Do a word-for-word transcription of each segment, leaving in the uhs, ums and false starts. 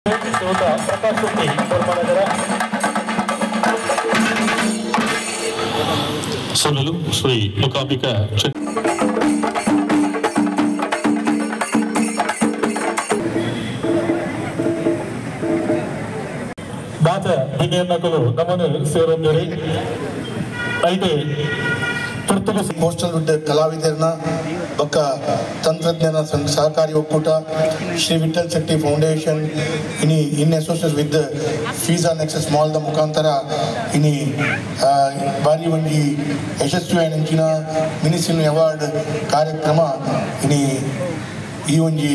ಪ್ರಕಾಶ್ ಶೆಟ್ಟಿ ಬರ್ಮಾನಗರ ಸೋಲಲು ಶ್ರೀ ಮುಕಾಂಬಿಕಾ ಬಾತ ದಿನೇನಕಲು ನಮ್ಮನ್ನು ಸೇರೊಂದಿರಿ ಐತೆ coastal we'd ಕಲಾವಿದರನ್ನ ಬಕ್ಕ ತಂತ್ರಜ್ಞಾನ ಸಹಕಾರಿ ಒಕ್ಕೂಟ ಶ್ರೀ ವಿಠಲ್ ಶೆಟ್ಟಿ ಫೌಂಡೇಶನ್ ಇನಿ in associate with Fiza nexus ಮಾಲ್ದ ಮುಖಾಂತರ ಇನಿ ಬಾರಿ ಒಂದು ಯಶಸ್ವಿಯಾಗಿನ ಮಿನಿಸಿನ್ ಅವಾರ್ಡ್ ಕಾರ್ಯಕ್ರಮ ಇನಿ ಈ ಒಂದು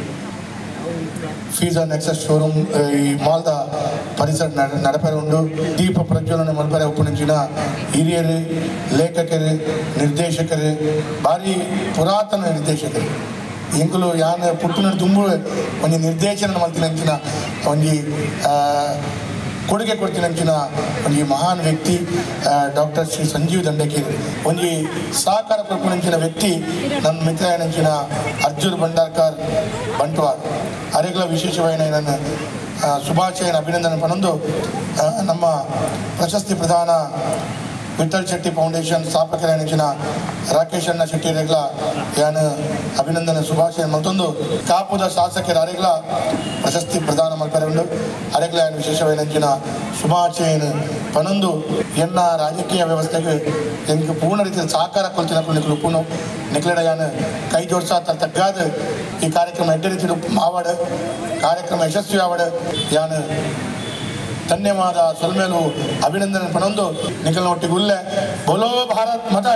ಫೀಸಾ ನೆಕ್ಸಸ್ ಶೋರೂಮ್ ಈ ಮಾಲ್ದ ಪರಿಸರ ನಡಪರೆ ಉಂಡು ದೀಪ ಪ್ರಜ್ವಲನೆ ಮಲ್ಪರೆ ಉಪನಿಂಚಿನ ಹಿರಿಯರು ಲೇಖಕರು ನಿರ್ದೇಶಕರು ಭಾರಿ ಪುರಾತನ ನಿರ್ದೇಶಕರು ಎಂಕುಲು ಯಾನ್ ಪುಟ್ಟಿನ ತುಂಬು ಒಂದು ನಿರ್ದೇಶನ ಮಲ್ತಿನಂಚಿನ ಒಂದು ಕೊಡುಗೆ ಕೊಡ್ತಿನಂಚಿನ ಒಂದು ಮಹಾನ್ ವ್ಯಕ್ತಿ ಡಾಕ್ಟರ್ ಶ್ರೀ ಸಂಜೀವ್ ದಂಡಕೇರ್ ಒಂದು ಸಹಕಾರ ಕೊಡ್ಕೊಂಡಂಚಿನ ವ್ಯಕ್ತಿ ನನ್ನ ಮಿತ್ರನಂಚಿನ ಅರ್ಜುನ್ ಭಂಡಾರ್ಕರ್ ಬಂಟ್ವಾರ್ ಅರೆಗಳ ವಿಶೇಷವಾಗಿ ನಾನು ಶುಭಾಶಯನ ಅಭಿನಂದನೆ ಪಡೆದು ನಮ್ಮ ಪ್ರಶಸ್ತಿ ಪ್ರದಾನ ವಿಠಲ್ ಶೆಟ್ಟಿ ಫೌಂಡೇಶನ್ ಸ್ಥಾಪಕರಾಗಿನ ರಾಕೇಶ್ ಅಣ್ಣ ಶೆಟ್ಟಿ ಅರೆಗಳ ಯಾನು ಅಭಿನಂದನೆ ಶುಭಾಶಯ ಮತ್ತೊಂದು ಕಾಪುದ ಶಾಸಕರ ಅರೆಗಳ ಪ್ರಶಸ್ತಿ ಪ್ರದಾನ ಮಾಡ್ತಾರೆ ಉಂಡು ಅರೆಗಳ ಯಾನು ವಿಶೇಷವಾಗಿ ಶುಭಾಶಯನ ಪನೊಂದು ಎನ್ನ ರಾಜಕೀಯ ವ್ಯವಸ್ಥೆಗೆ ಎಂಗೆ ಪೂರ್ಣ ರೀತಿಯಲ್ಲಿ ಸಹಕಾರ ಕೊಲ್ತಿನ ನಿಕ್ಲು ಪೂರ್ಣ ನಿಕ್ಲೆಡ ಯಾನು ಕೈ ಜೋಡಿಸ ತಗ್ಗಾದ ಈ ಕಾರ್ಯಕ್ರಮ ಎಡ್ಡೆ ರೀತಿ ಆವಾಡ ಕಾರ್ಯಕ್ರಮ ಯಶಸ್ವಿ ಆವಾಡ ಯಾನು ಧನ್ಯವಾದ ಸೊಲ್ಮೇಲು ಅಭಿನಂದನೆ ಪಣೊಂದು ನಿಖಲ್ನ ಒಟ್ಟಿಗೆ ಉಲ್ಲೆ ಬೋಲೋ ಭಾರತ್ ಮಾತಾ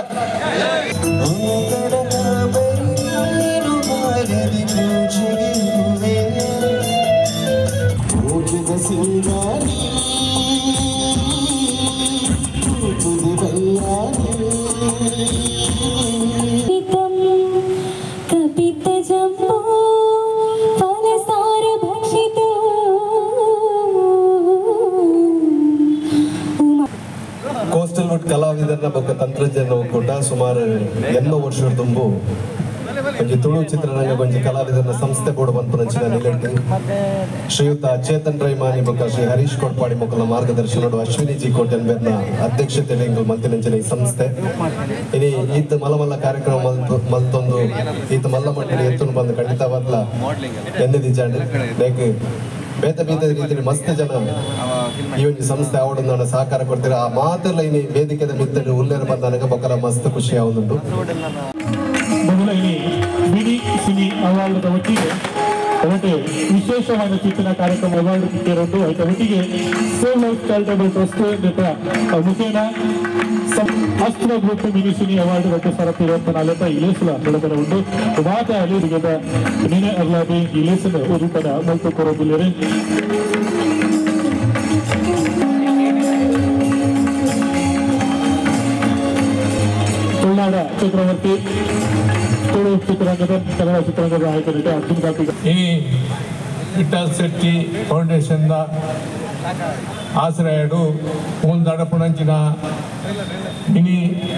ಕೋಸ್ಟಲ್ ವುಡ್ ಕಲಾವಿದರ ಬಗ್ಗೆ ತಂತ್ರಜ್ಞಾನ ಒಕ್ಕೂಟ ಸುಮಾರು ಎನ್ನೋ ವರ್ಷದ ತುಂಬು ಒಂದು ತುಳು ಚಿತ್ರರಂಗ ಕೊಂಚ ಕಲಾವಿದರ ಸಂಸ್ಥೆ ಕೂಡ ಬಂತು ನಿಲಟ್ಟು ಶ್ರೀಯುತ ಚೇತನ್ ರೈಮಾನಿ ಬೊಕ್ಕ ಶ್ರೀ ಹರೀಶ್ ಕೊಡ್ಪಾಡಿ ಮೊಕ್ಕಲ ಮಾರ್ಗದರ್ಶನ ಅಶ್ವಿನಿ ಜಿ ಕೋಟೆನ್ ಬೇರ್ನ ಅಧ್ಯಕ್ಷತೆ ಮಂತಿನಂಚಿನ ಈ ಸಂಸ್ಥೆ ಇನಿ ಈತ ಮಲಮಲ್ಲ ಕಾರ್ಯಕ್ರಮ ಮಲ್ತು ಮಲ್ತೊಂದು ಈತ ಮಲ್ಲ ಮಟ್ಟಿಗೆ ಎತ್ತು ಬಂದು ಖಂಡಿತವಾಗ್ಲ ಎನ್ನಿದಿ ಜಾಂಡ್ ಬೇಕು ಬೇತ ಬೇತ ರೀತಿಯಲ್ಲಿ ಮಸ್ತ್ ಜನ ಈ ಒಂದು ಸಂಸ್ಥೆ ಅವಡು ನಾನು ಸಹಕಾರ ಕೊಡ್ತೀರ ಆ ಮಾತೆಲ್ಲ ಇನಿ ವೇದಿಕೆದ ಮಿತ್ತಡು ಉಲ್ಲೇರು ಬಂದ ನನಗೆ ಬೊಕ್ಕಲ ಮಸ್ತ್ ಖುಷಿ ಆಗುದುಂಟು ಮೊದಲ ಇನಿ ಬಿಡಿ ಸಿನಿ ಅವಾರ್ಡ್ ಒಟ್ಟಿಗೆ ಅವಕ್ಕೆ ವಿಶೇಷವಾದ ಚಿತ್ರಣ ಕಾರ್ಯಕ್ರಮ ಅವಾರ್ಡ್ ಸಿಕ್ಕಿರೋದು ಅದರ ಒಟ್ಟಿಗೆ ಸೇವ್ ಲೈಫ್ ಚಾರಿಟಬಲ್ ಟ್ರಸ್ಟ್ ಮುಖೇನ ಅಸ್ತ್ರ ಗ್ರೂಪ್ ಮಿನಿ ಸಿನಿ ಅವಾರ್ಡ್ ಬಗ್ಗೆ ಸರತಿ ಇರುವಂತ ಇಲೇಸಲ ಬೆಳಕರ ಉಂಟು ಮಾತ ಅಲ್ಲಿಗೆ ನಿನ್ನೆ ಅಲ್ಲಾದಿ ಇಲೇಸನ ರೂಪದ ಮಲ್ತು ಕೊರೋದಿಲ್ಲರೆ ತುಳುನಾಡ ಚಕ್ರವರ್ತಿ ತುಳು ಚಿತ್ರರಂಗದ ಕನ್ನಡ ಚಿತ್ರರಂಗದ ನಾಯಕರಿಗೆ ಅರ್ಜುನ್ ಕಾರ್ತಿಕ್ ಈ ವಿಠಲ್ ಶೆಟ್ಟಿ ಫೌಂಡೇಶನ್ ಆಶ್ರಯಡು ಒಂದು ದಡಪುಣಂಚಿನ ಮಿನಿ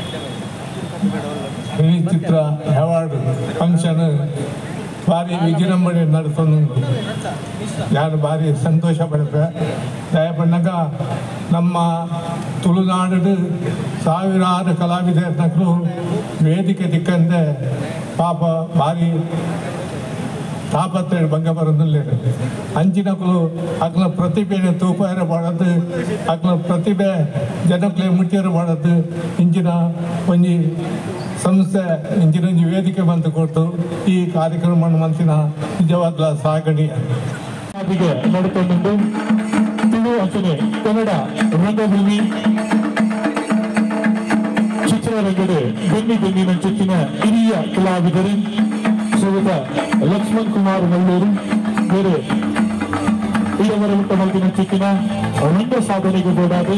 ಮಿನಿ ಚಿತ್ರ ಅವಾರ್ಡ್ ಫಂಕ್ಷನ್ ಭಾರಿ ವಿಜೃಂಭಣೆ ನಡೆಸೋದು ನಾನು ಭಾರಿ ಸಂತೋಷ ಪಡ್ತೆ ದಯಪಣ್ಣಗ ನಮ್ಮ ತುಳುನಾಡು ಸಾವಿರಾರು ಕಲಾವಿದರು ವೇದಿಕೆ ದಿಕ್ಕಂದೆ ಪಾಪ ಭಾರಿ ತಾಪತ್ರೆ ಭಂಗ ಬರೋದಿಲ್ಲ ಅಂಚಿನಕ್ಕೂ ಅಕ್ಲ ಪ್ರತಿಭೆನ ತೂಪಾರ ಮಾಡೋದು ಅಕ್ಲ ಪ್ರತಿಭೆ ಜನಕ್ಕೆ ಮುಟ್ಟಿಯರು ಮಾಡೋದು ಇಂಚಿನ ಒಂಜಿ ಸಂಸ್ಥೆ ಇಂಚಿನ ಒಂಜಿ ವೇದಿಕೆ ಬಂದು ಕೊಟ್ಟು ಈ ಕಾರ್ಯಕ್ರಮ ಮಂತಿನ ನಿಜವಾದ ಸಾಗಣೆ ನೋಡಿಕೊಂಡು ತುಳು ಅಂಚನೆ ಕನ್ನಡ ರಂಗಭೂಮಿ ಚಿತ್ರರಂಗದ ಬೆನ್ನಿ ಬೆನ್ನಿನ ಚುಚ್ಚಿನ ಹಿರಿಯ ಕಲಾವಿದರು ಶ್ರೀಯುತ ಲಕ್ಷ್ಮಣ್ ಕುಮಾರ್ ಮಲ್ಲೂರು ಬೇರೆ ಇಡವರ ಮುಟ್ಟ ಮಲ್ಕಿನ ಚಿಕ್ಕಿನ ರಂಗ ಸಾಧನೆಗೆ ಬೋಡಾದೆ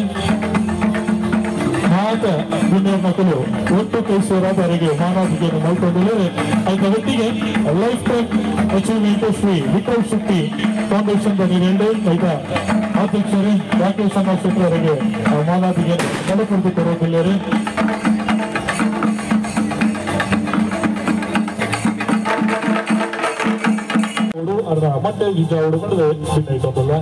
ಮಾತ ದುನಿಯ ಮಕ್ಕಳು ಒಟ್ಟು ಕೈ ಸೇರಾದವರಿಗೆ ಮಾನವತೆಯನ್ನು ಮಲ್ಕೊಂಡಿದ್ದಾರೆ ಅದರ ಒಟ್ಟಿಗೆ lifetime achievement Shri Vittal Shetty foundation ನೀಡಿದ ರೈತ ಅಧ್ಯಕ್ಷರೇ ರಾಕೇಶ್ ಅಣ್ಣ ಶೆಟ್ಟಿ ಅವರಿಗೆ ಮಾನವತೆಯನ್ನು ನೆಲೆಪಡಿಸಿ ಕೊಡುವುದಿಲ್ಲರೆ ಅದರ ಮತ್ತೆ ಗೀಜ ಹುಡುಕೊಂಡು ಬಿಟ್ಟಾಯ್ತಲ್ಲ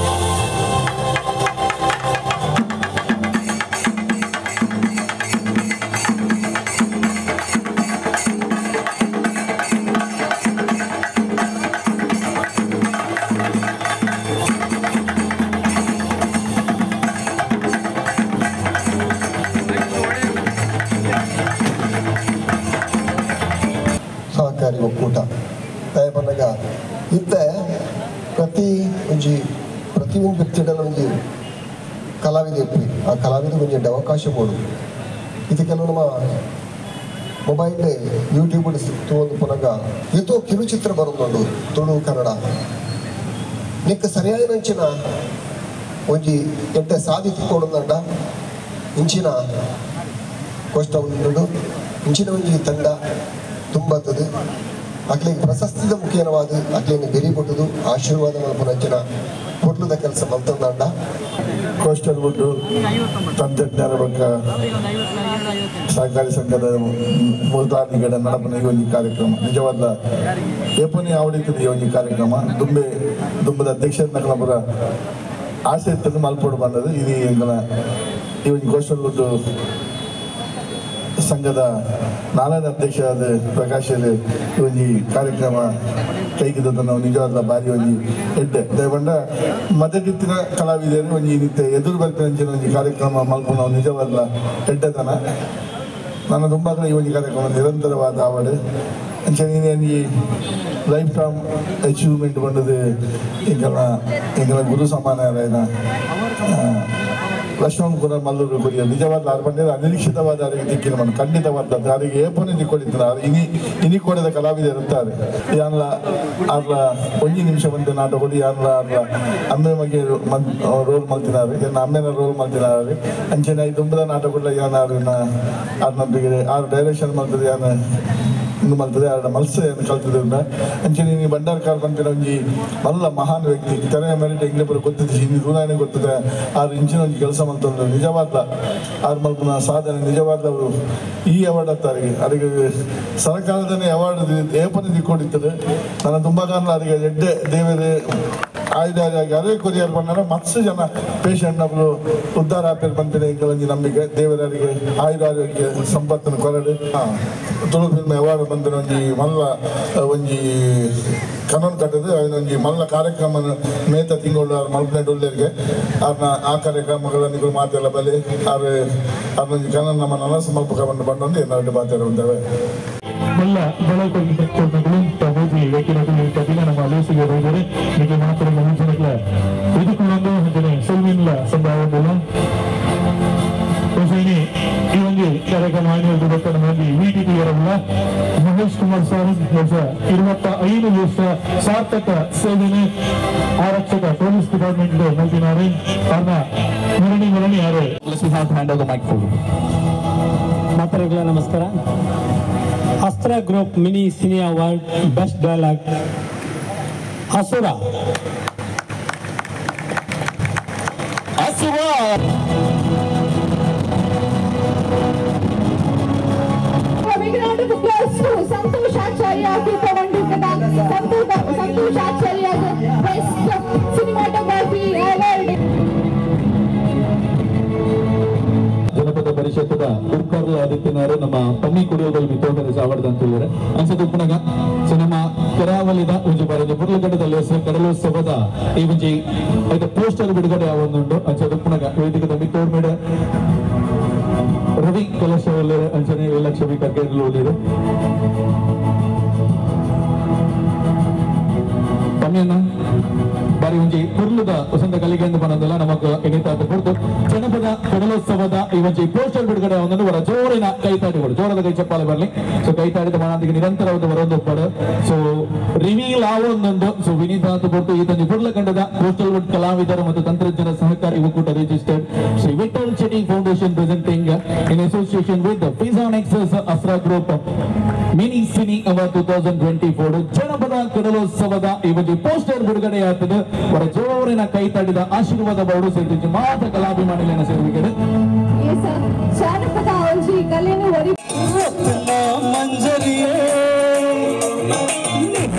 ಸಹಕಾರಿ ಒಕ್ಕೂಟ ಬಂದಾಗ ಇತ್ತೆ ಪ್ರತಿ ಒಂಜಿ ಪ್ರತಿಯೊಂದು ವ್ಯಕ್ತಿಗಳ ಒಂಜಿ ಕಲಾವಿದ ಇಪ್ಪಿ ಆ ಕಲಾವಿದ ಒಂಜಿ ಅವಕಾಶ ಕೊಡು ಇದು ಕೆಲವು ನಮ್ಮ ಮೊಬೈಲ್ ಯೂಟ್ಯೂಬ್ ತಗೊಂಡು ಪುನಗ ಇದು ಕಿರುಚಿತ್ರ ಬರೋದು ತುಳು ಕನ್ನಡ ನಿಕ್ಕ ಸರಿಯಾದ ನಂಚಿನ ಒಂಜಿ ಎಡ್ಡೆ ಸಾಧಿಸಿ ಕೊಡೋದಂಡ ಇಂಚಿನ ಕಷ್ಟ ಉಂಡು ಇಂಚಿನ ಒಂಜಿ ತಂಡ ತುಂಬತ್ತದೆ ಅಕ್ಲಿಗೆ ಪ್ರಶಸ್ತಿದ ಮುಖ್ಯವಾದ ಅಕ್ಲಿಗೆ ಬೆರಿ ಕೊಟ್ಟದು ಆಶೀರ್ವಾದ ಮಲ್ಪನಂಚಿನ ಕೊಡ್ಲದ ಕೆಲಸ ಮಲ್ತಂದಾಂಡ ಕೋಸ್ಟಲ್ ವುಡ್ ತಂತ್ರಜ್ಞಾನ ಬಗ್ಗೆ ಸಹಕಾರಿ ಸಂಘದ ಮೂಲತಾದಿಗಳ ನಡಪನ ಈ ಒಂದು ಕಾರ್ಯಕ್ರಮ ನಿಜವಾದ ಏಪನಿ ಆವಡಿತದ ಈ ಒಂದು ಕಾರ್ಯಕ್ರಮ ದುಂಬೆ ದುಂಬದ ಅಧ್ಯಕ್ಷ ನಗರ ಆಸೆ ಇರ್ತದೆ ಮಲ್ಪೋಡು ಬಂದದ್ದು ಇದು ಎಂಗಳ ಈ ಒಂದು ಕೋಸ್ಟಲ್ ವುಡ್ ಸಂಘದ ನಾಲ್ಕನೇ ಅಧ್ಯಕ್ಷರಾದ ಪ್ರಕಾಶ್ ಈ ಒಂದು ಕಾರ್ಯಕ್ರಮ ಕೈಗಿದ ನಾವು ನಿಜವಾದ ಬಾರಿ ಒಂದು ಎಡ್ಡೆ ದಯವಂಡ ಮದಗಿತ್ತಿನ ಕಲಾವಿದರು ಒಂದು ನಿತ್ಯ ಎದುರು ಬರ್ತಿನ ಒಂದು ಕಾರ್ಯಕ್ರಮ ಮಲ್ಪ ನಾವು ನಿಜವಾದ ಎಡ್ಡೆತನ ನನ್ನ ತುಂಬ ಈ ಒಂದು ಕಾರ್ಯಕ್ರಮ ನಿರಂತರವಾದ ಆವಡು ಅಂಚನೆ ಈ ಲೈಫ್ ಟೈಮ್ ಅಚೀವ್ಮೆಂಟ್ ಬಂದದ್ದು ಎಂಗಳ ಎಂಗಳ ಗುರು ಸಮಾನರಾಯನ ಲಕ್ಷ್ಮಣ್ ಕೂಡ ಮಲ್ಲೂರು ಕೊರಿಯ ನಿಜವಾದ ಆರು ಬಂದಿದ್ದು ಅನಿರೀಕ್ಷಿತವಾದ ಅವರಿಗೆ ದಿಕ್ಕಿನ ಮಣ್ಣು ಖಂಡಿತವಾದದ್ದು ಅವರಿಗೆ ಏಪನೆ ದಿಕ್ಕೊಡಿದ್ದಾರೆ ಇನಿ ಇನಿ ಕೊಡದ ಕಲಾವಿದರು ಇರ್ತಾರೆ ಯಾನ್ಲ ಆರ್ಲ ಒಂದು ನಿಮಿಷ ಬಂದು ನಾಟಕ ಕೊಡಿ ಯಾನ್ಲ ಆರ್ಲ ಅಮ್ಮೆ ಮಗೆ ರೋಲ್ ಮಲ್ತಿನಾರು ಏನ ಅಮ್ಮೆನ ರೋಲ್ ಮಲ್ತಿನಾರು ಅಂಚೆನ ಐದು ತುಂಬದ ನಾಟಕ ಕೊಡಲ ಯಾನ ಅವ್ರನ್ನ ಆರ್ನೊಟ್ಟಿಗೆ ಆರು ಡೈರೆಕ್ಷನ್ ಮಾಡ್ತದೆ ಯಾನ ಇನ್ನು ಮಲ್ತದೆ ಆಡ ಮಲ್ಸ ಕಲ್ತದ್ರಿಂದ ಅಂಚನೆ ನೀನು ಭಂಡಾರಕಾರ ಬಂತಿನ ಒಂಜಿ ಮಲ್ಲ ಮಹಾನ್ ವ್ಯಕ್ತಿ ತೆರೆಯ ಮೆರಿಟ್ ಇಂಗ್ಲಿ ಬರೋ ಗೊತ್ತಿದೆ ಹಿಂದಿ ದೂರಾನೇ ಗೊತ್ತಿದೆ ಆರು ಇಂಚಿನ ಒಂದು ಕೆಲಸ ಮಲ್ತಂದ್ರೆ ನಿಜವಾದ ಆರು ಮಲ್ಪನ ಸಾಧನೆ ನಿಜವಾದ ಅವರು ಈ ಅವಾರ್ಡ್ ಹತ್ತಾರಿಗೆ ಅದಕ್ಕೆ ಸರ್ಕಾರದನೇ ಅವಾರ್ಡ್ ಏಪನೆ ದಿಕ್ಕೊಂಡಿರ್ತದೆ ನನ್ನ ತುಂಬ ಕಾರಣ ಅದಕ್ಕೆ ಎಡ್ಡೆ ದೇವರೇ ಆಯುಧ ಅದೇ ಕೊರಿಯರ್ ಬಂದರೆ ಮತ್ಸ್ಯ ಜನ ಪೇಷಂಟ್ ನಮ್ಮಳು ಉದ್ಧಾರ ಆಪೇರು ಬಂದಿದೆ ಇಂಕಲಂಜಿ ನಂಬಿಕೆ ದೇವರಿಗೆ ಆಯುರಾರೋಗ್ಯ ಸಂಪತ್ತನ್ನು ಕೊರಡು ಹಾಂ ತುಳು ಫಿಲ್ಮ್ ಅವಾರ್ಡ್ ಬಂದಿರೋ ಒಂಜಿ ಮಲ್ಲ ಒಂಜಿ ಕನನ್ ಕಟ್ಟದು ಅವನೊಂಜಿ ಮಲ್ಲ ಕಾರ್ಯಕ್ರಮ ಮೇತ ತಿಂಗಳು ಆರು ಮಲ್ಪನೆ ಉಳ್ಳೇರಿಗೆ ಅವ್ರನ್ನ ಆ ಕಾರ್ಯಕ್ರಮಗಳನ್ನು ಮಾತೆಲ್ಲ ಬಲಿ ಅವ್ರು ಅವ್ರನ್ನೊಂಜಿ ಕನನ್ ನಮ್ಮ ನನಸು ಮಲ್ಪ ಬಂದು ಬಂದೊಂದು ಎರಡು ಮಾತಾಡಿ ಬಂದವೆ ಮಲ್ಲ ಬೆಳಕು ಹೋಗಿ ವೇಕಿನಲ್ಲಿ ಕದಿನ ನಮ್ಮ ಅಲೇಸಿಗೆ ಹೋದರೆ ನಿಮಗೆ ಮಾತ್ರ ಮುಂಚಿನ ಇದಕ್ಕೊಂದು ಹಂಚನೆ ಸೆಲ್ವಿನ್ಲ ಸಂಭಾವನೆಲ್ಲ ಹೊಸೇನಿ ಈ ಒಂದು ಕಾರ್ಯಕ್ರಮ ಆಯೋಜಿತ ಮಂದಿ ವಿಟಿಟಿ ಅವರಲ್ಲ ಮಹೇಶ್ ಕುಮಾರ್ ಸರ್ ವರ್ಷ ಇರುವತ್ತ ಐದು ವರ್ಷ ಸಾರ್ಥಕ ಸೇವೆನೆ ಆರಕ್ಷಕ ಪೊಲೀಸ್ ಡಿಪಾರ್ಟ್ಮೆಂಟ್ ಮುಗಿನಾರೆ ಅವ್ರನ್ನ ಮುರಣಿ ಮುರಣಿ ಯಾರು ಮಾತರಿಗಳ ನಮಸ್ಕಾರ. Astra group mini cine award best dialogue ಹಸುರ ಹಸುರ Santoshacharya Santoshacharya best cinematography award ಜನಪದ ಪರಿಷತ್ತದ ಉರ್ಕರ್ಲ ಆದಿತ್ಯನಾರು ನಮ್ಮ ತಮ್ಮಿ ಕುಡಿಯೋದಲ್ಲಿ ಮಿತೋಗದ ಅವಾರ್ಡ್ ಅಂತ ಹೇಳಿದ್ರೆ ಅನ್ಸತ್ತು ಉಪ್ಪನಾಗ ಸೊ ನಮ್ಮ ಕರಾವಳಿದ ಒಂಜಿ ಬಾರಿ ಮುರ್ಲಗಡ್ಡದಲ್ಲಿ ಕಡಲೋತ್ಸವದ ಈ ಒಂಜಿ ಐದು ಪೋಸ್ಟರ್ ಬಿಡುಗಡೆ ಆವೊಂದುಂಟು ಅನ್ಸತ್ತು ಉಪ್ಪನಾಗ ವೇದಿಕದ ಮಿತೋರ್ ಮೇಡ ರವಿ ಕಲಶ ಒಳ್ಳೆಯ ಅಂಚನೆ ಲಕ್ಷ್ಮಿ ಕರ್ಗೆರ್ಲು ಒಳ್ಳೆಯದು ತಮ್ಮಿಯನ್ನ ಬಾರಿ ಒಂಜಿ ಕುರ್ಲುದ ವಸಂತ ಕಲಿಗೆ ಎಂದು ಬಂದಲ್ಲ ನಮಗ ಎಣಿತಾದ ಕುರಿತು ಜನಪದ ಕಡಲೋತ್ಸವದ ಈ ಒಂಜಿ ಪೋಸ್ಟರ್ ಬಿಡುಗಡೆ ಒಂದನ್ನು ವರ ಜೋರಿನ ಕೈತಾಡಿಗಳು ಜೋರದ ಕೈ ಚಪ್ಪಾಳೆ ಬರಲಿ ಸೊ ಕೈತಾಡಿದ ಮನದಿಗೆ ನಿರಂತರವಾದ ಬರೋದು ಪಡ ಸೊ ರಿವೀಲ್ ಆವೊಂದೊಂದು ಸೊ ವಿನೀತ ಅಂತ ಕೊಟ್ಟು ಈತೊಂದು ಕುರ್ಲಕಂಡದ ಕೋಸ್ಟಲ್ ವುಡ್ ಕಲಾವಿದರು ಮತ್ತು ತಂತ್ರಜ್ಞರ ಸಹಕಾರಿ ಒಕ್ಕೂಟ registered Shri Vittal Shetty foundation presenting in association with Fiza nexus Astra group mini cine award two thousand twenty four ಜನಪದ ಕಡಲೋತ್ಸವದ ಈ ಒಂದು ಪೋಸ್ಟರ್ ಬಿಡುಗಡೆ ಆಗ್ತದೆ ಅವರ ಜೋರಿನ ಕೈ ತಡಿದ ಆಶೀರ್ವಾದ ಬೌಡು ಸೇರಿಸಿ ಮಾತ್ರ ಕಲಾಭಿಮಾನಿಗಳನ್ನ ಸೇರಿಸಿದ್ದಾರೆ ಜಾನಪದ ಔಷಧಿ ಕಲೆಯನ್ನು ಮಂಜರಿಯೇ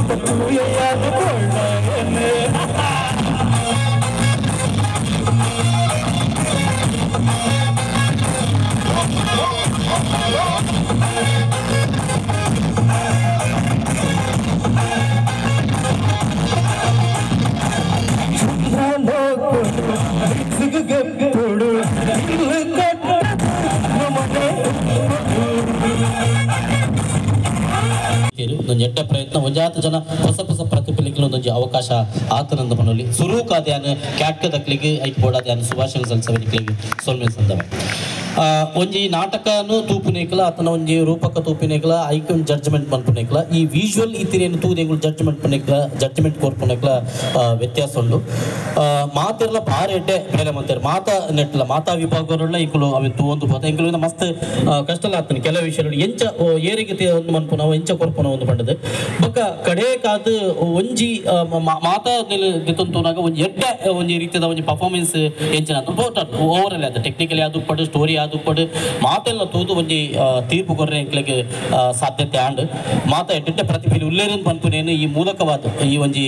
ಒಂದು ಎಡ್ಡ ಪ್ರಯತ್ನ ಒಂಜಾತ ಜನ ಹೊಸ ಹೊಸ ಪ್ರತಿಫಲಿಕಲು ಒಂದು ಅವಕಾಶ ಆತನಂದ ಮನೋಲಿ ಸುರೂಕ ಧ್ಯಾನ ಕ್ಯಾಟ್ಕ ದಕ್ಲಿಗೆ ಐಕ್ ಬೋಡ ಧ್ಯಾನ ಸುಭಾಷಣ ಸಲ್ಸವನಿಕ್ಲಿಗೆ ಸೊಲ್ಮೆ ಸಂದವೆ ಒಂಜಿ ನಾಟಕನು ತೂಪುನೇಕಲ ಆತನ ಒಂಜಿ ರೂಪಕ ತೂಪಿನೇಕಲ ಐಕ್ ಒಂದು ಜಡ್ಜ್ಮೆಂಟ್ ಮನ್ಪುನೇಕಲ ಈ ವಿಜುವಲ್ ಇತ್ತಿನೇನು ತೂದೆಗಳು ಜಡ್ಜ್ಮೆಂಟ್ ಪುನೇಕಲ ಜಡ್ಜ್ಮೆಂಟ್ ಕೋರ್ಪುನೇಕಲ ವ್ಯತ್ಯಾಸ ಉಂಡು ಮಾತಿರ್ಲ ಬಾರಿ ಎಡ್ಡೆ ಬೇರೆ ಮಂತಾರೆ ಮಾತಾ ನೆಟ್ಲ ಮಾತಾ ವಿಭಾಗವರೆಲ್ಲ ಇಕ್ಕಲು ಅవి ತೂಂದು ಹೋದ ಇಂಕಲು ಮಸ್ತ್ ಕಷ್ಟಲ ಆಗ್ತಾನೆ ಕೆಲವು ವಿಷಯಗಳು ಎಂಚ ಏರಿಗೆ ಒಂದು ಮನ್ಪು ನಾವು ಎಂಚ ಕೊರ್ಪುನ ಒಂದು ಪಂಡದು ಬೊಕ್ಕ ಕಡೆ ಕಾದು ಒಂಜಿ ಮಾತಾ ದಿತ್ತಂತೂನಾಗ ಒಂಜಿ ಎಡ್ಡೆ ಒಂಜಿ ರೀತಿಯ ಒಂಜಿ ಪರ್ಫಾರ್ಮೆನ್ಸ್ ಎಂಚಿನ ಓವರಲ್ ಅದು ಟೆಕ್ನಿಕಲಿ ಅದು ಪಡು ಸ್ಟೋರಿ ಅದು ಪಡು ಮಾತೆಲ್ಲ ತೂದು ಒಂಜಿ ತೀರ್ಪು ಕೊರ್ರೆ ಎಂಕ್ಲೆಗೆ ಸಾಧ್ಯತೆ ಆಂಡ್ ಮಾತಾ ಎಡ್ಡೆ ಪ್ರತಿಫಲ ಉಲ್ಲೇರನ್ ಪನ್ಪುನೇನು ಈ ಮೂಲಕವಾದ ಈ ಒಂಜಿ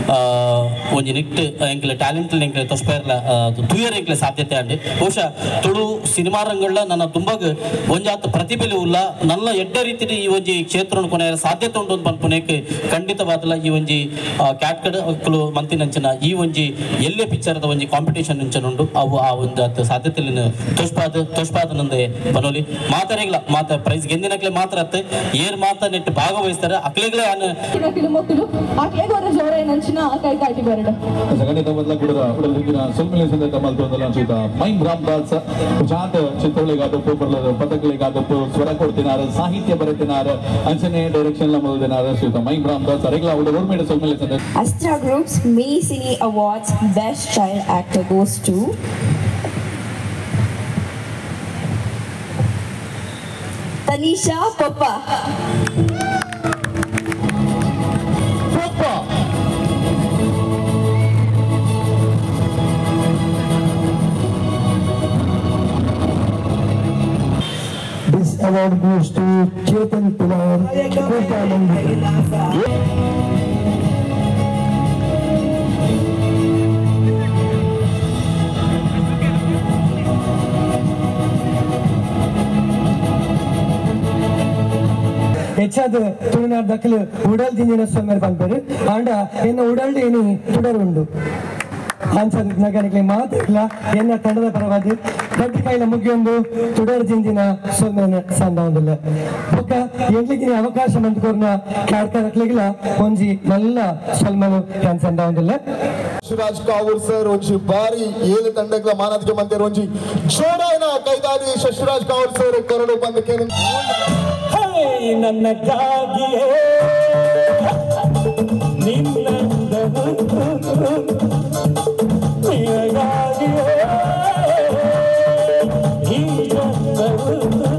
ಒಂಜಿ ನಿಟ್ ಎಂಕ್ಲೆ ಟ್ಯಾಲೆಂಟ್ ಎಂಕ್ಲೆ ತೊಸ್ಪೈರ್ಲ ತುಯರ್ ಎಂಕ್ಲೆ ಸಾಧ್ಯತೆ ಆಂಡ್ ಬಹುಶಃ ತುಳು ಸಿನಿಮಾ ರಂಗಳ್ಳ ನನ್ನ ತುಂಬಾಗ ಒಂಜಾತ ಪ್ರತಿಫಲ ಉಲ್ಲ ನನ್ನ ಎಡ್ಡೆ ರೀತಿ ಈ ಒಂಜಿ ಕ್ಷೇತ್ರ ಕೊನೆ ಸಾಧ್ಯತೆ ಉಂಟು ಅಂತ ಪನ್ಪುನೇಕ್ ಖಂಡಿತವಾದಲ್ಲ ಈ ಒಂಜಿ ಕ್ಯಾಟ್ಕಡ್ ಅಕ್ಕಲು ಮಂತಿನಂಚಿನ ಈ ಒಂಜಿ ಎಲ್ಲೇ ಪಿಕ್ಚರ್ದ ಒಂಜಿ ಕಾಂಪಿಟೇಷನ್ ಉಂಟು ಅವು ಆ ಒಂದು ಸಾಧ್ಯತೆಯಲ್ಲಿ ತೋಷ್ಪಾದ ತೋಷ್ಪಾದನಂದೆ ಬನೋಲಿ ಮಾತಾರೆಗ್ಲ ಮಾತಾ ಪ್ರೈಸ್ ಗೆಂದಿನಕ್ಲೆ ಮಾತ್ರ ಅತ್ತೆ ಏರ್ ಮಾತಾ ನೆಟ್ಟು ಭಾಗವಹಿಸ್ತಾರೆ ಅಕ್ಲೆಗ್ಲೇ ಆನ ಕಿಲೋಮೀಟರ್ ಅಕ್ಲೆಗೋರ ಜೋರೆ ನಂಚಿನ ಕೈ ಕಾಟಿ ಬರಡು ಸಂಘಟನೆ ಮೊದಲ ಕೂಡ ಉಡಲಿನ ಸೊಲ್ಮೆಲೆ ಸಂದ ಕಮಲ್ ತೊಂದಲ ಅನ್ಸುತ್ತ ಮೈಮ್ ರಾಮದಾಸ್ ಜಾತ ಚಿತ್ರಗಳಿಗಾದಪ್ಪು ಬರಲದ ಪದಗಳಿಗಾದಪ್ಪು ಸ್ವರ ಕೊಡ್ತಿನಾರ ಸಾಹಿತ್ಯ ಬರೆತಿನಾರ ಅಂಚನೆ ಡೈರೆಕ್ಷನ್ ಲ ಮೊದಲಿನಾರ ಅನ್ಸುತ್ತ ಮೈಮ್ ರಾಮದಾಸ್ ಅರೆಗ್ಲ ಉಡ ಓರ್ಮೇಡ ಸೊಲ್ಮೆಲೆ ಸಂದ Astra Group's Mini Cine Awards Best Child Actor goes to Tanisha Papa. This award goes to Chetan Pilar, ಹೆಚ್ಚಾದ ತುಳುನಾಡ ದಕ್ಕಲು ಉಡಲ್ ದಿಂಜಿನ ಸೊಮ್ಮೆರ್ ಪಂಪರು ಆಂಡ ಎನ್ನ ಉಡಲ್ಡು ಏನಿ ತುಡರುಂಡು ಆನ್ಸರ್ ನಗನಿಗೆ ಮಾತಿಲ್ಲ ಎನ್ನ ತಂಡದ ಪರವಾಗಿ ದೊಡ್ಡ ಕೈಲ ಮುಗಿಯೊಂದು ತುಡರ್ ಜಿಂಜಿನ ಸೊಮ್ಮೆನ ಸಂದ ಒಂದಿಲ್ಲ ಬೊಕ್ಕ ಎಂಗ್ಲಿಗೆ ಅವಕಾಶ ಮಂತ್ಕೊರ್ನ ಕ್ಯಾಡ್ಕರಕ್ಲಿಗಿಲ್ಲ ಒಂಜಿ ಮಲ್ಲ ಸೊಲ್ಮನು ಕ್ಯಾನ್ ಸಂದ ಒಂದಿಲ್ಲ ಶಿವರಾಜ್ ಕಾವೂರ್ ಸರ್ ಒಂಜಿ ಬಾರಿ ಏಳು ತಂಡಗಳ ಮಾನದಿಗೆ ಮಂತೆ ಒಂಜಿ ಜೋರಾಯಿನ ಕೈದಾರಿ ಶಿವರಾಜ್ ಕಾವೂರ್ ಸರ್ ಕರಡು ಬಂದಕ್ಕೆ ನನ್ನಕ್ಕಾಗಿಯೇ ನಿನ್ನಗಾಗಿಯೇ ಈ ಜನ್ಮವು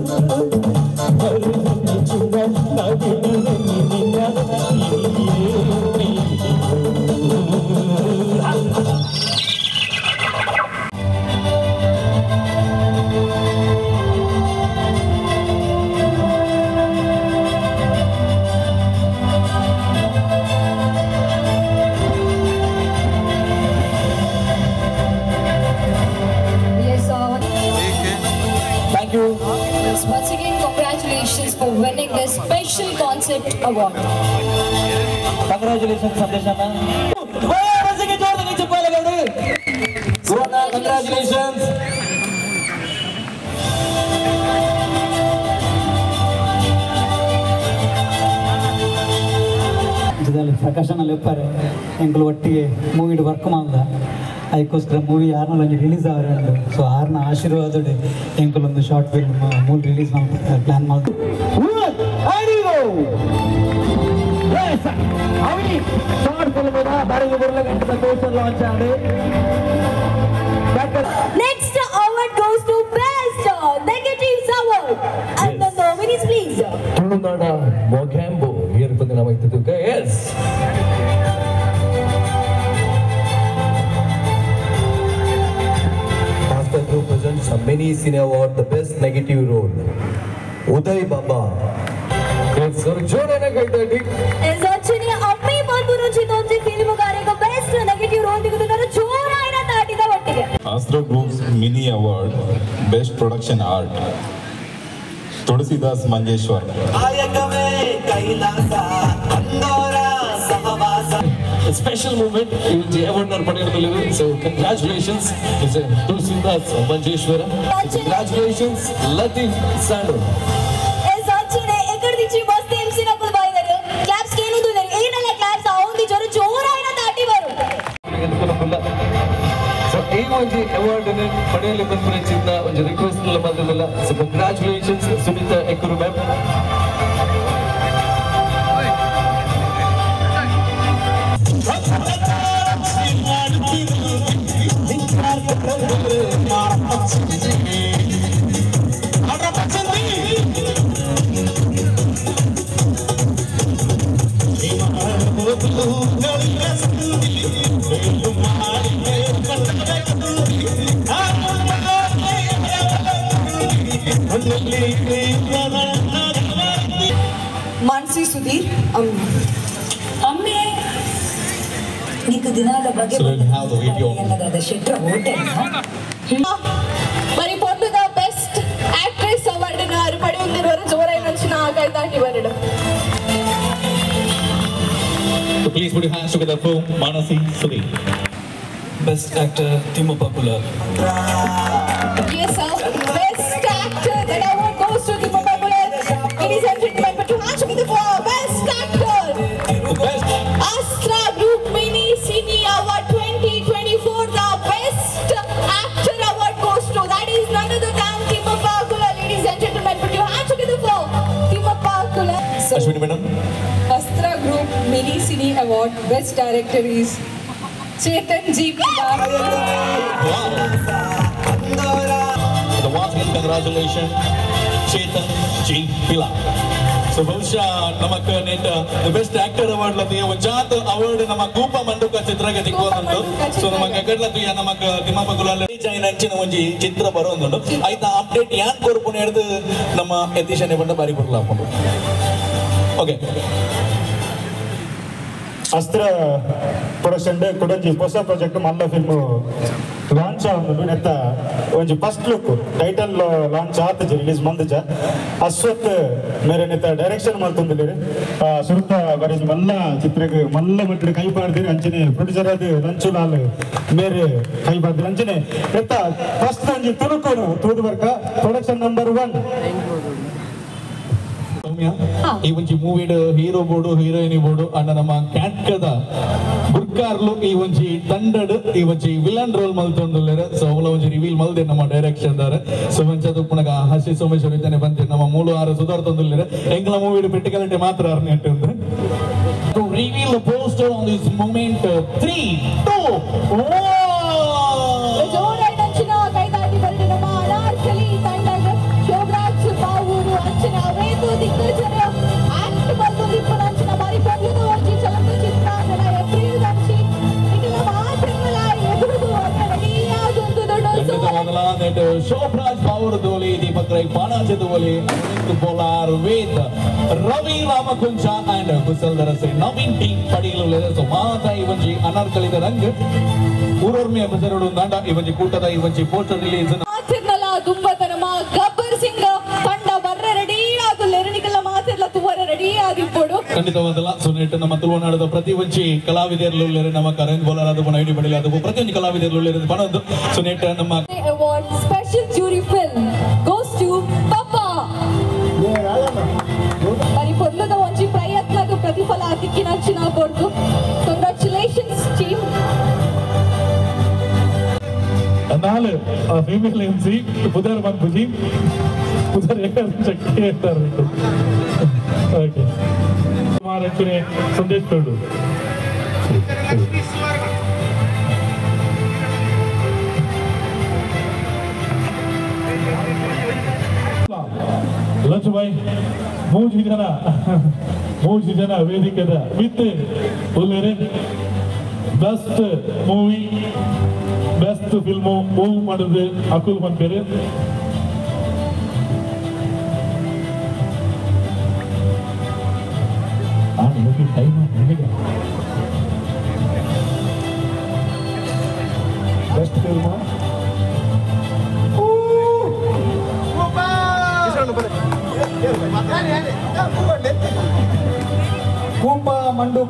Once again, congratulations for winning this special concept award. Congratulations, Sandeshana. Congratulations. ಇದರಲ್ಲಿ ಪ್ರಕಾಶನಲ್ಲಿ ಒಪ್ಪಾರೆ ಎಂಕಲು ಒಟ್ಟಿಗೆ ಮೂವಿ ವರ್ಕ್ ಮಾಡಿದ ಅದಕ್ಕೋಸ್ಕರ ಮೂವಿ ಯಾರನ್ನ ಒಂದು ರಿಲೀಸ್ ಆದ್ರೆ ಸೊ ಆರ್ನ ಆಶೀರ್ವಾದಡೆ ಎಂಕಲೊಂದು ಶಾರ್ಟ್ ಫಿಲ್ಮ್ ಮೂಲ ರಿಲೀಸ್ ಮಾಡ್ತಾರೆ ಪ್ಲಾನ್ ಮಾಡಿ ಶಾರ್ಟ್ ಫಿಲ್ಮ್ ಬಾರಿಗೆ ಬರಲ ಗಂಟೆ ಪೋಸ್ಟರ್ ಲಾಂಚ್ ಆಡಿ Next award goes to Best Negatives Award. And the nominees, please. ತುಳುನಾಡ ಮೊಗ್ಯಾಂಬೋ ಇಯರ್ ಬಂದು ನಾವು ಇದ್ದದ್ದು ಎಸ್ Astra Group presents a Mini Cine Award, the best negative role. Uday Baba. It's a joy and a great Is actually amazing. Astra Group's Mini Award, Best Production Art. Tulsidas Manjeshwar. A special moment, you will award our particular. So congratulations, Mister Tulsidas Manjeshwar. Congratulations, Latif Sando. ಒಂದು award ಅನ್ನು ಪಡೆಯಲು ಬಂದ ಒಂದು request ಬಂದಿಲ್ಲ. So congratulations Sunitha ಎಕ್ಕರು ma'am. Mansi Sudhir ಅಮ್ಮೆ నీకు దినాల ಬಗ್ಗೆ ಎಲ್ಲದಾದ ಶೆಟ್ರ ಹೋಟೆಲ್ మరి పొద్దుగా బెస్ట్ యాక్ట్రెస్ అవార్డు నారు పಡೆಯುತ್ತಿರುವರು ಜೋರಾಗಿ ನಂಚಿನ ಆಗೈದಾಟಿ ಬರಡು. So please put your hands together for Manasi Sudhir. Best actor Timoppa Kulal. Yes sir, best actor that award goes to Timoppa Kulal. Ladies and gentlemen, put your hands together for best actor. Best Astra Group Mini Cine Award twenty twenty-four. The best actor award goes to, that is none other than Timoppa Kulal. Ladies and gentlemen, put your hands together for Timoppa Kulal. Ashwini madam. Astra Group Mini Cine Award Best Director is Chetan G. Pila. Wow. The once again congratulations, Chetan G. Pila. So ಬಹುಶಃ ನಮಕ್ ನೆಟ್ the best actor award ಲತಿ ಒಂಜಾತ್ award ನಮ್ಮ ಕೂಪ ಮಂಡುಕ ಚಿತ್ರಗೆ ತಿಕ್ಕೋದುಂಟು. So ನಮಕ್ ಎಕಡ್ಲತು ಯಾ ನಮಕ್ ತಿಮ್ಮಪ್ಪ ಕುಲಾಲ್ ಜೈನ್ ಅಂಚಿನ ಒಂಜಿ ಚಿತ್ರ ಬರೋದುಂಟು. ಐತ ಅಪ್ಡೇಟ್ ಯಾನ್ ಕೊರ್ಪುನ ಹಿಡಿದು ನಮ್ಮ ಎತ್ತಿಶನೆ ಬಂದ ಬಾರಿ ಕೊರ್ಲ ಹಾಕೊಂಡು. ಓಕೆ ಅಸ್ತ್ರ ಪ್ರೊಡಕ್ಷನ್ ಕೊಡಂಜಿ ಹೊಸ ಪ್ರಾಜೆಕ್ಟ್ ಮಲ್ಲ ಫಿಲ್ಮ್ ಲಾಂಚ್ ಆಗುದು ನೆತ್ತ ಒಂಜಿ ಫಸ್ಟ್ ಲುಕ್ ಟೈಟಲ್ ಲಾಂಚ್ ಆತಜ ರಿಲೀಸ್ ಮಂದಜ ಅಶ್ವತ್ ಮೇರೆ ನೆತ್ತ ಡೈರೆಕ್ಷನ್ ಮಾಡ್ತಂದಿರಿ ಸುರುತ ಬರೀ ಮಲ್ಲ ಚಿತ್ರಕ್ಕೆ ಮಲ್ಲ ಮಟ್ಟಿಗೆ ಕೈ ಪಾಡ್ದಿರಿ ಅಂಚನೆ ಪ್ರೊಡ್ಯೂಸರ್ ಅದು ರಂಚುಲಾಲ್ ಮೇರೆ ಕೈ ಪಾಡ್ದಿರಿ ಅಂಚನೆ ನೆತ್ತ ಫಸ್ಟ್ ಒಂಜಿ ತುಳುಕೋನು ತೂದು ವರ್ಕ ಪ್ರೊಡಕ್ಷನ್ ನಂಬರ್ ಒನ್. ಈ ಒಂಜಿ ಮೂವಿಡ್ ಹೀರೋ ಬೋರ್ಡು ಹೀರೋಯಿನಿ ಬೋರ್ಡು ಅಣ್ಣ ನಮ್ಮ ಕ್ಯಾಟ್ಕದ ಗುರ್ಕಾರ್ಲು ಈ ಒಂಜಿ ತಂಡಡ್ ಈ ಒಂಜಿ ವಿಲನ್ ರೋಲ್ ಮಲ್ತೊಂದುಲ್ಲೆರ್. ಸೊ ಅವಲ ಒಂಜಿ ರಿವೀಲ್ ಮಲ್ದೆ ನಮ್ಮ ಡೈರೆಕ್ಷನ್ ದಾರ. ಸೊ ಮಂಚದ ಉಪ್ಪುನಗ ಹಸಿ ಸೋಮೇಶ್ವರ ಇದ್ದಾನೆ ಬಂದೆ ನಮ್ಮ ಮೂಲು ಆರು ಸುಧಾರ್ತೊಂದುಲ್ಲೆರ್ ಎಂಗ್ಲ ಮೂವಿಡ್ ಪೆಟ್ಟಿಕಲಂಟೆ ಮಾತ್ರ ಅರ್ನೆ ಅಂಟು to reveal the poster on this moment three two ಜೋರಾಗಿ ನಂಚಿನ ಕೈದಾಟಿ ಬರಡು ನಮ್ಮ ಅನಾರ್ಕಲಿ ತಂಡದ ಶೋಭರಾಜ್ ಬಾವೂರು ಅಂಚಿನ ವೇದು ದಿಗ್ಗಜರ ಆಕ್ಟ್ ಬಂದು ದಿಪ್ಪ ನಂಚಿನ ಬಾರಿ ಪೊಗ್ಲುದು ಒಂಜಿ ಚಲನಚಿತ್ರ ಏಪ್ರಿಲ್ ನಂಚಿ ನಿಖಿಲ ಮಾತ್ರಗಳ ಎದುರುದು ರೆಡಿಯಾಗುವುದು ದೊಡ್ಡ ಶೋಭರಾಜ್ ಬಾವೂರು ದೋಲಿ ದೀಪಕ್ ರೈ ಪಾಣಾಜ ದೋಲಿ ಅರವಿಂದ್ ಪೋಲಾರ್ ವೇದ್ ರವಿ ರಾಮಕುಂಚ ಅಂಡ್ ಕುಸಲ್ ದರಸೆ ನವೀನ್ ಟಿ ಪಡೀಲು ಸೊ ಮಾತ ಈ ಒಂಜಿ ಅನಾರ್ಕಲಿದ ರಂಗ್ ಊರೊರ್ಮೆಯ ಬಜರಡು ನಾಡ ಈ ಒಂಜಿ ಕೂಟದ ಈ ಒಂಜಿ ಪೋಸ್ಟರ್ ರಿಲೀಸ್ ಮಾತಿರ್ನಲ ದುಂಬತನಮ ಗಬ್ಬರ್ ಸಿಂಗ್ ತಂಡ ಬರ್ರೆ ರೆಡಿ ಆಗುಲ್ಲ ಎರಣಿಕಲ್ಲ ಮಾತಿರ್ಲ ತುವರ ರೆಡಿ ಆಗಿಪ್ಪೋಡು ಖಂಡಿತವಾದಲ್ಲ. ಸೊ ನೆಟ್ ನಮ್ಮ ತುಳುನಾಡದ ಪ್ರತಿ ಒಂಜಿ ಕಲಾವಿದರ್ಲು ನಮ್ಮ ಕರೆಂಟ್ ಬೋಲರ್ ಅದು ಐಡಿ ಬಡಿಲ್ಲ ಅದು ಪ್ರತಿ ಒಂಜಿ ಕಲಾವಿದರ್ಲು ಬಣದ್ದು. ಸೊ ನೆಟ್ ನಮ್ಮ award special jury film goes to Pappa మరి పొర్లుద ಒಂಜಿ ಪ್ರಯತ್ನದ ಪ್ರತಿಫಲ ದಿಕ್ಕಿನಂಚಿನ ಕೊರ್ದು ಕಂಗ್ರಾಚುಲೇಷನ್ಸ್ ಟೀಮ್. ನಾಳೆ ಫೀಮೇಲ್ ಎಂ ಸಿ ಪುದರ್ ಬಂದ್ಬುಜಿ ಪುದರ್ ಶಕ್ತಿ ಹೇಳ್ತಾರೆ. ಓಕೆ ಮಾರಕ್ಕೆ ಸಂದೇಶ ಕೊಡು. ಲಕ್ಷ್ಮೀಬಾಯಿ ಮೂರು ಜನ ಮೂರು ಜನ ವೇದಿಕೆದ ವಿತ್ ಉಲ್ಲೇರೆ best movie best film move ಮಾಡಿದ್ರೆ ಅಕುಲ್ ಬಂದ್ಬೇರೆ. ಬೆಸ್ಟ್ ಫಿಲ್ಮು ಕೂಪ ಮಂಡೂಕ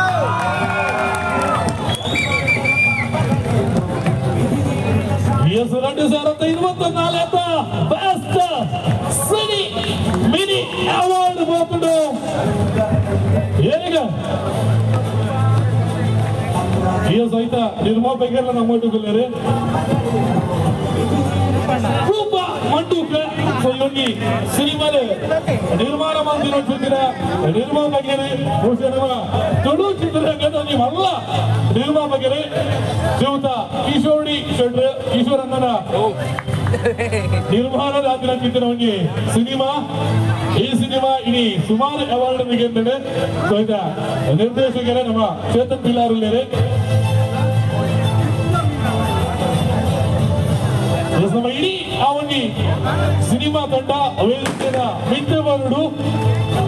ಎರಡು ಸಾವಿರದ ಇಪ್ಪತ್ನಾಲ್ಕು ಬೆಸ್ಟ್ ಸಿನಿ ಮಿನಿ ಅವಾರ್ಡ್ ಬಂದು ಏನಿಗ ಈ ಸಹಿತ ನಿರ್ಮಾಪಕರೆಲ್ಲ ನಮ್ಮ ಒಟ್ಟಿಗೆ ಕೂಪ ಮಂಡೂಕ ಇವನಿಗೆ ಸಿನಿಮಾದ ನಿರ್ಮಾಣ ಮಂದಿರ ನಿರ್ಮಾಪಕರೇ ತುಳು ಚಿತ್ರರಂಗದ ನೀವಲ್ಲ ನಿರ್ಮಾಪಕರೇ ಶ್ರೀಯುತ ಕಿಶೋರಿ ಶೆಟ್ರ್ ಈಶ್ವರಣ್ಣನ ನಿರ್ಮಾಣದ ಚಿತ್ರವಾಗಿ ಸಿನಿಮಾ ಈ ಸಿನಿಮಾ ಇಡೀ ಸುಮಾರು ಅವಾರ್ಡ್ ಗೆದ್ದರೆ ನಿರ್ದೇಶಕರೇ ನಮ್ಮ ಚೇತನ್ ಪಿಲ್ಲಾರಲ್ಲೇ ಇಡೀ ಆ ಒಂದು ಸಿನಿಮಾ ತಂಡ ವೇದಿಕೆಯ ಮಿತ್ರ ಬರುಡು